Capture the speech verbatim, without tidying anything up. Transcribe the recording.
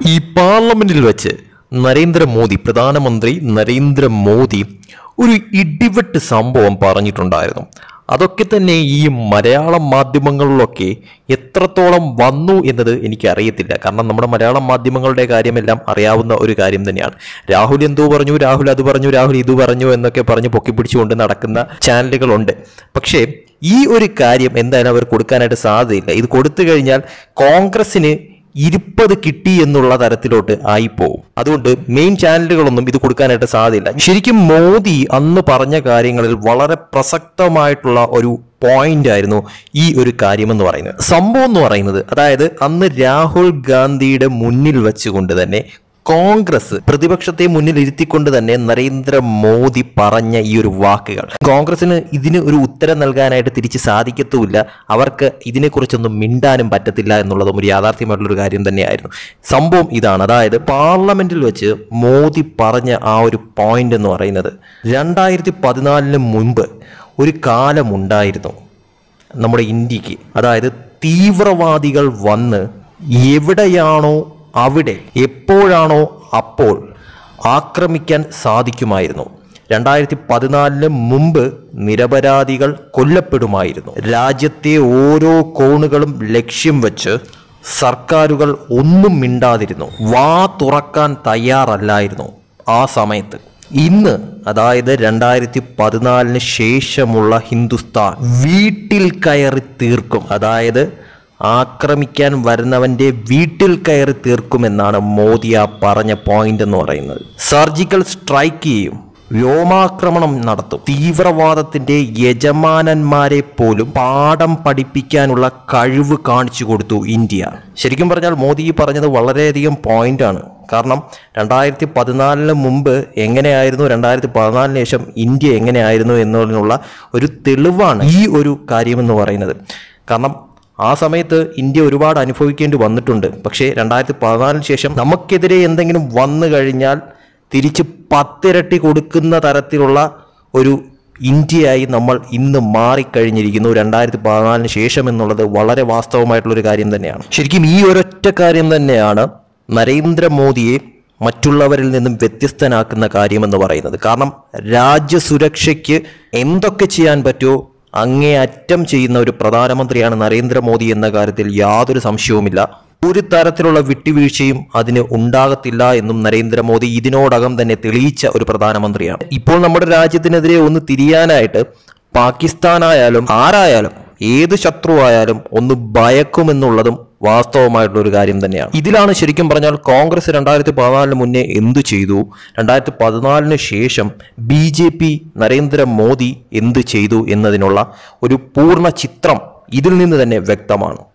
ഈ പാർലമെന്റിൽ വെച്ച് നരേന്ദ്രമോദി പ്രധാനമന്ത്രി നരേന്ദ്രമോദി ഒരു ഇടിവെട്ട് സംഭവം പറഞ്ഞിട്ടുണ്ടായിരുന്നു. അതൊക്കെ തന്നെ ഈ മലയാളം മാധ്യമങ്ങളിലൊക്കെ എത്രത്തോളം വന്നു എന്നത് എനിക്കറിയത്തില്ല. കാരണം നമ്മുടെ മലയാളം മാധ്യമങ്ങളുടെ കാര്യമെല്ലാം അറിയാവുന്ന ഒരു കാര്യം തന്നെയാണ്. രാഹുൽ എന്തോ പറഞ്ഞു, രാഹുൽ അത് പറഞ്ഞു, രാഹുൽ ഇത് പറഞ്ഞു എന്നൊക്കെ പറഞ്ഞ് പൊക്കിപ്പിടിച്ചുകൊണ്ട് നടക്കുന്ന ചാനലുകളുണ്ട്. പക്ഷേ ഈ ഒരു കാര്യം എന്തായാലും അവർ കൊടുക്കാനായിട്ട് സാധ്യതയില്ല. ഇത് കൊടുത്തു കഴിഞ്ഞാൽ കോൺഗ്രസിന് ഇരുപത് കിട്ടി എന്നുള്ള തരത്തിലോട്ട് ആയിപ്പോവും. അതുകൊണ്ട് മെയിൻ ചാനലുകളൊന്നും ഇത് കൊടുക്കാനായിട്ട് സാധ്യതയില്ല. ശരിക്കും മോദി അന്ന് പറഞ്ഞ കാര്യങ്ങളിൽ വളരെ പ്രസക്തമായിട്ടുള്ള ഒരു പോയിന്റ് ആയിരുന്നു ഈ ഒരു കാര്യമെന്ന് പറയുന്നത്. സംഭവം എന്ന് പറയുന്നത്, അതായത് അന്ന് രാഹുൽ ഗാന്ധിയുടെ മുന്നിൽ വെച്ചുകൊണ്ട് തന്നെ കോൺഗ്രസ് പ്രതിപക്ഷത്തെ മുന്നിൽ ഇരുത്തിക്കൊണ്ട് തന്നെ നരേന്ദ്രമോദി പറഞ്ഞ ഈ ഒരു വാക്കുകൾ കോൺഗ്രസിന് ഇതിന് ഒരു ഉത്തരം നൽകാനായിട്ട് തിരിച്ച് സാധിക്കത്തുമില്ല. അവർക്ക് ഇതിനെക്കുറിച്ചൊന്നും മിണ്ടാനും പറ്റത്തില്ല എന്നുള്ളതും ഒരു യാഥാർത്ഥ്യമായിട്ടുള്ളൊരു കാര്യം തന്നെയായിരുന്നു. സംഭവം ഇതാണ്, അതായത് പാർലമെന്റിൽ വെച്ച് മോദി പറഞ്ഞ ആ ഒരു പോയിന്റ് എന്ന് പറയുന്നത്, രണ്ടായിരത്തി പതിനാലിന് മുൻപ് ഒരു കാലമുണ്ടായിരുന്നു നമ്മുടെ ഇന്ത്യക്ക്. അതായത് തീവ്രവാദികൾ വന്ന് എവിടെയാണോ അവിടെ എപ്പോഴാണോ അപ്പോൾ ആക്രമിക്കാൻ സാധിക്കുമായിരുന്നു. രണ്ടായിരത്തി പതിനാലിന് മുമ്പ് നിരപരാധികൾ കൊല്ലപ്പെടുമായിരുന്നു. രാജ്യത്തെ ഓരോ കോണുകളും ലക്ഷ്യം വെച്ച് സർക്കാരുകൾ ഒന്നും മിണ്ടാതിരുന്നു, വാ തുറക്കാൻ തയ്യാറല്ലായിരുന്നു ആ സമയത്ത്. ഇന്ന്, അതായത് രണ്ടായിരത്തി പതിനാലിന് ശേഷമുള്ള ഹിന്ദുസ്ഥാൻ വീട്ടിൽ കയറി തീർക്കും. അതായത് ആക്രമിക്കാൻ വരുന്നവന്റെ വീട്ടിൽ കയറി തീർക്കുമെന്നാണ് മോദി ആ പറഞ്ഞ പോയിന്റ് എന്ന് പറയുന്നത്. സർജിക്കൽ സ്ട്രൈക്ക് ചെയ്യും, വ്യോമാക്രമണം നടത്തും. തീവ്രവാദത്തിന്റെ യജമാനന്മാരെ പോലും പാഠം പഠിപ്പിക്കാനുള്ള കഴിവ് കാണിച്ചു കൊടുത്തു ഇന്ത്യ. ശരിക്കും പറഞ്ഞാൽ മോദി പറഞ്ഞത് വളരെയധികം പോയിന്റാണ്. കാരണം രണ്ടായിരത്തി പതിനാലിന് മുമ്പ് എങ്ങനെയായിരുന്നു, രണ്ടായിരത്തി പതിനാലിന് ശേഷം ഇന്ത്യ എങ്ങനെയായിരുന്നു എന്നതിനുള്ള ഒരു തെളിവാണ് ഈ ഒരു കാര്യമെന്ന് പറയുന്നത്. കാരണം ആ സമയത്ത് ഇന്ത്യ ഒരുപാട് അനുഭവിക്കേണ്ടി വന്നിട്ടുണ്ട്. പക്ഷേ രണ്ടായിരത്തി പതിനാലിന് ശേഷം നമുക്കെതിരെ എന്തെങ്കിലും വന്നു കഴിഞ്ഞാൽ തിരിച്ച് പത്തിരട്ടി കൊടുക്കുന്ന തരത്തിലുള്ള ഒരു ഇന്ത്യയായി നമ്മൾ ഇന്ന് മാറിക്കഴിഞ്ഞിരിക്കുന്നു രണ്ടായിരത്തി പതിനാലിന് ശേഷം എന്നുള്ളത് വളരെ വാസ്തവമായിട്ടുള്ളൊരു കാര്യം തന്നെയാണ്. ശരിക്കും ഈ ഒരൊറ്റ കാര്യം തന്നെയാണ് നരേന്ദ്രമോദിയെ മറ്റുള്ളവരിൽ നിന്നും വ്യത്യസ്തനാക്കുന്ന കാര്യമെന്ന് പറയുന്നത്. കാരണം രാജ്യസുരക്ഷയ്ക്ക് എന്തൊക്കെ ചെയ്യാൻ പറ്റുമോ അങ്ങേയറ്റം ചെയ്യുന്ന ഒരു പ്രധാനമന്ത്രിയാണ് നരേന്ദ്രമോദി എന്ന കാര്യത്തിൽ യാതൊരു സംശയവുമില്ല. ഒരു തരത്തിലുള്ള വിട്ടുവീഴ്ചയും അതിന് ഉണ്ടാകത്തില്ല എന്നും നരേന്ദ്രമോദി ഇതിനോടകം തന്നെ തെളിയിച്ച ഒരു പ്രധാനമന്ത്രിയാണ്. ഇപ്പോൾ നമ്മുടെ രാജ്യത്തിനെതിരെ ഒന്ന് തിരിയാനായിട്ട് പാകിസ്ഥാനായാലും ആരായാലും ഏത് ശത്രുവായാലും ഒന്ന് ഭയക്കുമെന്നുള്ളതും വാസ്തവമായിട്ടുള്ള ഒരു കാര്യം തന്നെയാണ്. ഇതിലാണ് ശരിക്കും പറഞ്ഞാൽ കോൺഗ്രസ് രണ്ടായിരത്തി പതിനാലിന് മുന്നേ എന്തു ചെയ്തു, രണ്ടായിരത്തി പതിനാലിന് ശേഷം ബി ജെ പി നരേന്ദ്രമോദി എന്ത് ചെയ്തു എന്നതിനുള്ള ഒരു പൂർണ്ണ ചിത്രം ഇതിൽ നിന്ന് തന്നെ വ്യക്തമാണ്.